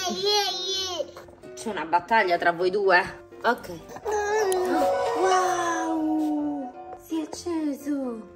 C'è una battaglia tra voi due? Ok. Wow! Si è acceso!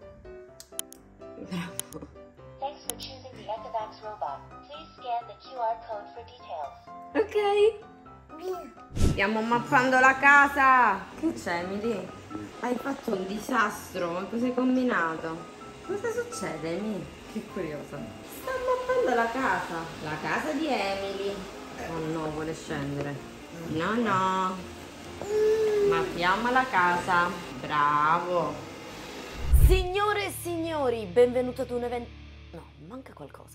Bravo. Thanks for choosing the Ecovacs robot. Please scan the QR code for details. Ok. Stiamo mappando la casa. Che c'è, Emily? Hai fatto un disastro. Ma cosa hai combinato? Cosa succede, Emily? Che curiosa. Sta mappando la casa. La casa di Emily. Oh no, vuole scendere. No, no. Mappiamo la casa. Bravo. Signore e signori, benvenuti ad un evento... No, manca qualcosa.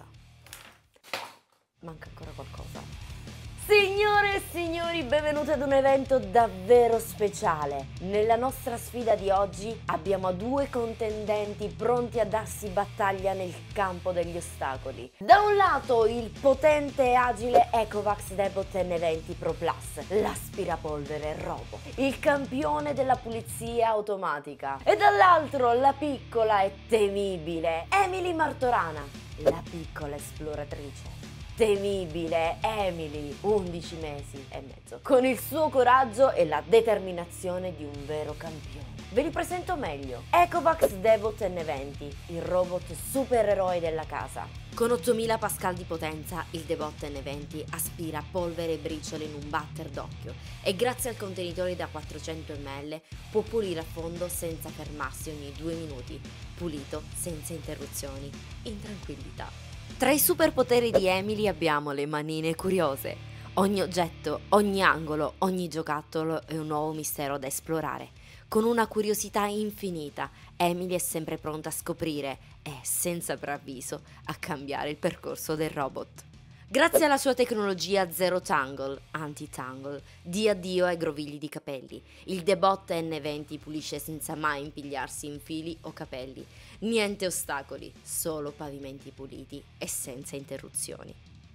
Manca ancora qualcosa. Signore e signori, benvenuti ad un evento davvero speciale. Nella nostra sfida di oggi abbiamo due contendenti pronti a darsi battaglia nel campo degli ostacoli. Da un lato il potente e agile Ecovacs Debot N20 Pro Plus, l'aspirapolvere Robo, il campione della pulizia automatica. E dall'altro la piccola e temibile Emily Martorana, la piccola esploratrice. Temibile Emily, 11 mesi e mezzo, con il suo coraggio e la determinazione di un vero campione. Ve li presento meglio. Ecovacs Debot N20, il robot supereroe della casa. Con 8000 pascal di potenza, il Debot N20 aspira polvere e briciole in un batter d'occhio e grazie al contenitore da 400 ml può pulire a fondo senza fermarsi ogni 2 minuti, pulito senza interruzioni, in tranquillità. Tra i superpoteri di Emily abbiamo le manine curiose. Ogni oggetto, ogni angolo, ogni giocattolo è un nuovo mistero da esplorare. Con una curiosità infinita, Emily è sempre pronta a scoprire e, senza preavviso, a cambiare il percorso del robot. Grazie alla sua tecnologia Zero Tangle, anti-tangle, di addio ai grovigli di capelli, il Debot N20 pulisce senza mai impigliarsi in fili o capelli. Niente ostacoli, solo pavimenti puliti e senza interruzioni.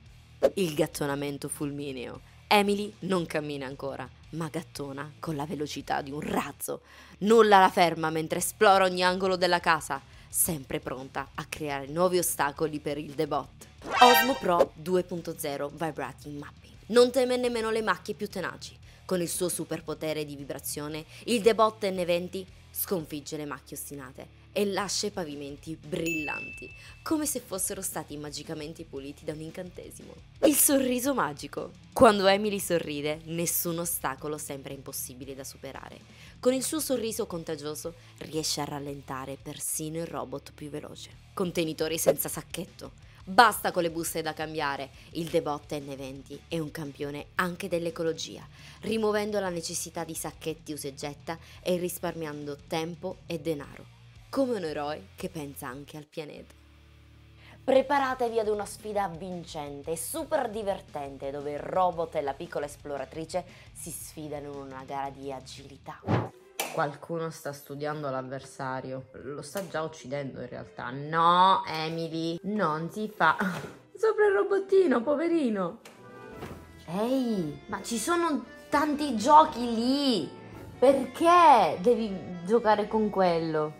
Il gattonamento fulmineo. Emily non cammina ancora, ma gattona con la velocità di un razzo. Nulla la ferma mentre esplora ogni angolo della casa, sempre pronta a creare nuovi ostacoli per il Debot. Osmo Pro 2.0 Vibrating Mapping. Non teme nemmeno le macchie più tenaci. Con il suo superpotere di vibrazione, il Debot N20 sconfigge le macchie ostinate e lascia i pavimenti brillanti, come se fossero stati magicamente puliti da un incantesimo. Il sorriso magico. Quando Emily sorride, nessun ostacolo sembra impossibile da superare. Con il suo sorriso contagioso riesce a rallentare persino il robot più veloce. Contenitori senza sacchetto. Basta con le buste da cambiare, il Debot N20 è un campione anche dell'ecologia, rimuovendo la necessità di sacchetti usa e getta e risparmiando tempo e denaro, come un eroe che pensa anche al pianeta. Preparatevi ad una sfida vincente e super divertente dove il robot e la piccola esploratrice si sfidano in una gara di agilità. Qualcuno sta studiando l'avversario. Lo sta già uccidendo in realtà. No, Emily, non si fa. Sopra il robottino, poverino. Ehi, ma ci sono tanti giochi lì. Perché devi giocare con quello?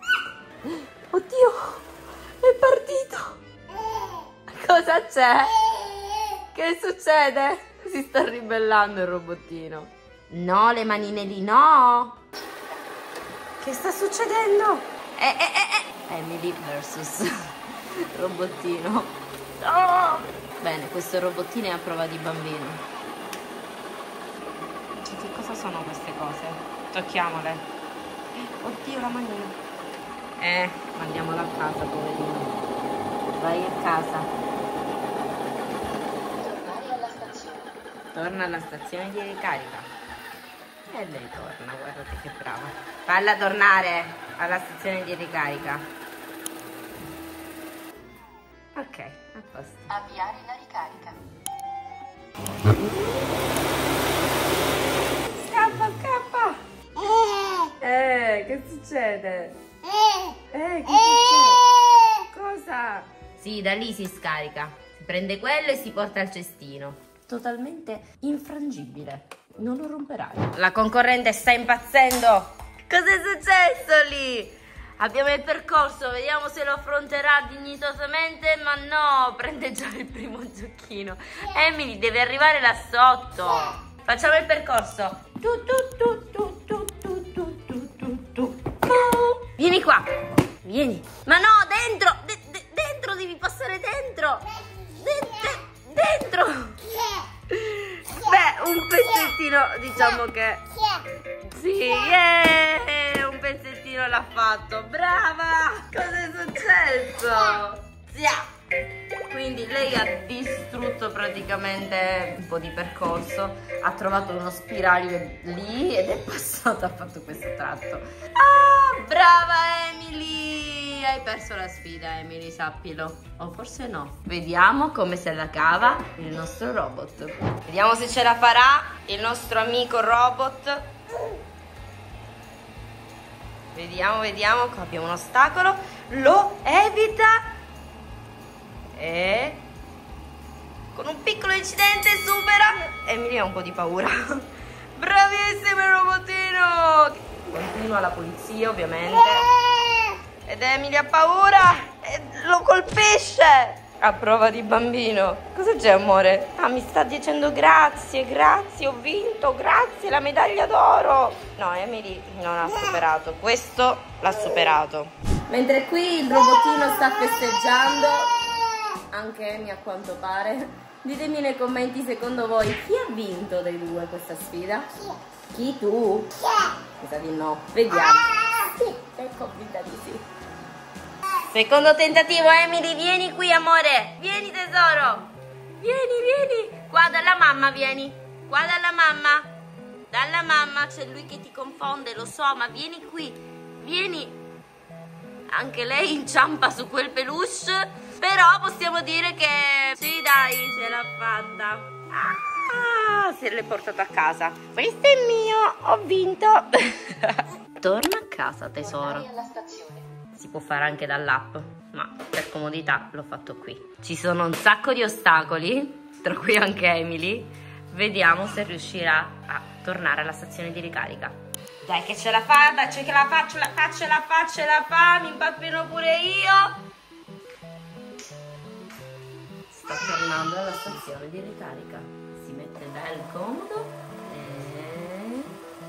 Oddio, è partito. Cosa c'è? Che succede? Si sta ribellando il robottino. No, le manine lì, no. Che sta succedendo? Emily versus robottino. Oh! Bene, questo robottino è a prova di bambino. Cioè, che cosa sono queste cose? Tocchiamole. Oddio, la manina. Mandiamola a casa, poverino. Vai a casa. Tornare alla stazione. Torna alla stazione di ricarica. E lei torna, guardate che brava. Falla tornare alla stazione di ricarica. Ok, a posto. Avviare la ricarica. Scappa, scappa! Che succede? Che succede? Cosa? Sì, da lì si scarica. Si prende quello e si porta al cestino. Totalmente infrangibile. Non lo romperai. La concorrente sta impazzendo. Cos'è successo lì? Abbiamo il percorso, vediamo se lo affronterà dignitosamente, ma no, prende già il primo giochino. Emily deve arrivare là sotto. Facciamo il percorso. Vieni qua, vieni. Ma no, dentro, dentro, devi passare dentro. Dentro. Beh, un pezzettino, diciamo che... Sì, un pezzettino l'ha fatto. Brava! Cosa è successo? Quindi lei ha distrutto praticamente un po' di percorso, ha trovato uno spiraglio lì ed è passata, ha fatto questo tratto. Ah, brava Emily! Hai perso la sfida, Emily, sappilo. O forse no. Vediamo come se la cava il nostro robot. Vediamo se ce la farà il nostro amico robot. Vediamo, qua abbiamo un ostacolo, lo evita e con un piccolo incidente supera. Emily ha un po' di paura. Bravissimo il robotino! Continua la pulizia ovviamente ed Emily ha paura e lo colpisce a prova di bambino. Cosa c'è, amore? Ah, mi sta dicendo grazie, ho vinto, grazie, la medaglia d'oro. No, Emily non ha superato, questo l'ha superato. Mentre qui il robotino sta festeggiando, anche Amy a quanto pare. Ditemi nei commenti, secondo voi chi ha vinto dei due questa sfida? Chi, tu? Mi sa di no, vediamo. Sì, è convinta di sì. Secondo tentativo, Emily, vieni qui, amore. Vieni, tesoro. Vieni. Qua dalla mamma, vieni. Qua dalla mamma. Dalla mamma, c'è lui che ti confonde, lo so, ma vieni qui. Vieni. Anche lei inciampa su quel peluche, però possiamo dire che sì, dai, ce l'ha fatta. Ah, se l'è portato a casa. Questo è mio, ho vinto. Torna a casa, tesoro. Si può fare anche dall'app, ma per comodità l'ho fatto qui. Ci sono un sacco di ostacoli, tra cui anche Emily. Vediamo se riuscirà a tornare alla stazione di ricarica. Dai che ce la fa, dai che la fa, mi impappino pure io. Sta tornando alla stazione di ricarica. Si mette bel comodo e...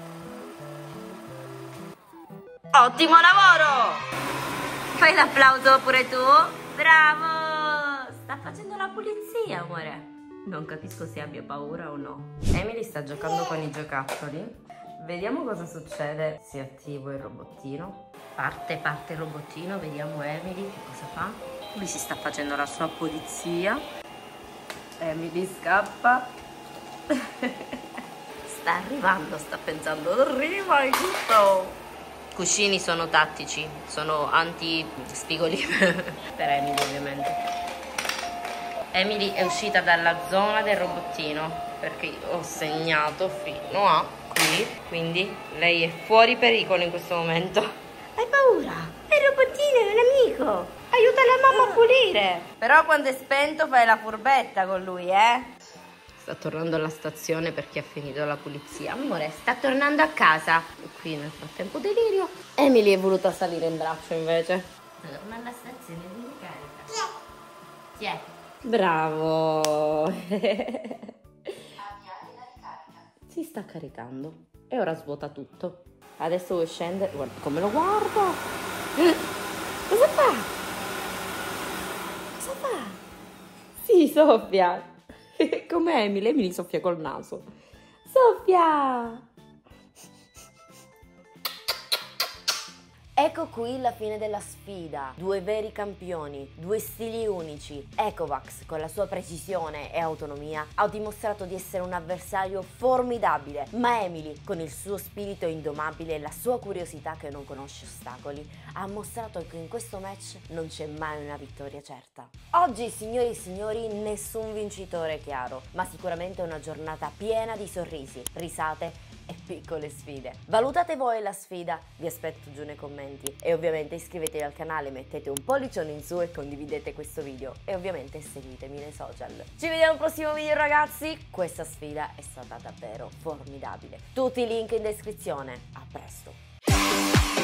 Ottimo lavoro! Fai l'applauso pure tu? Bravo! Sta facendo la pulizia, amore. Non capisco se abbia paura o no. Emily sta giocando con i giocattoli. Vediamo cosa succede se attivo il robottino. Parte il robottino, vediamo Emily che cosa fa. Lui si sta facendo la sua pulizia. Emily scappa. Sta arrivando, sta pensando, arriva il giusto. Cuscini sono tattici, sono anti-spigoli per Emily ovviamente. Emily è uscita dalla zona del robottino perché ho segnato fino a qui, quindi lei è fuori pericolo in questo momento. Hai paura? È il robottino, è un amico. Aiuta la mamma a pulire. Però quando è spento fai la furbetta con lui, Sta tornando alla stazione perché ha finito la pulizia. Amore, sta tornando a casa. E qui nel frattempo delirio. Emily è voluta salire in braccio invece. Torna alla stazione di ricarica. Chi è? Bravo. Si sta caricando. E ora svuota tutto. Adesso vuoi scendere. Guarda come lo guarda. Cosa fa? Cosa fa? Si soffia. Come Emily soffia col naso. Soffia! Ecco qui la fine della sfida. Due veri campioni, due stili unici. Ecovacs, con la sua precisione e autonomia, ha dimostrato di essere un avversario formidabile, ma Emily, con il suo spirito indomabile e la sua curiosità che non conosce ostacoli, ha mostrato che in questo match non c'è mai una vittoria certa. Oggi, signori e signori, nessun vincitore chiaro, ma sicuramente una giornata piena di sorrisi, risate e piccole sfide. Valutate voi la sfida, vi aspetto giù nei commenti e ovviamente iscrivetevi al canale, mettete un pollicione in su e condividete questo video e ovviamente seguitemi nei social. Ci vediamo al prossimo video ragazzi, questa sfida è stata davvero formidabile. Tutti i link in descrizione, a presto!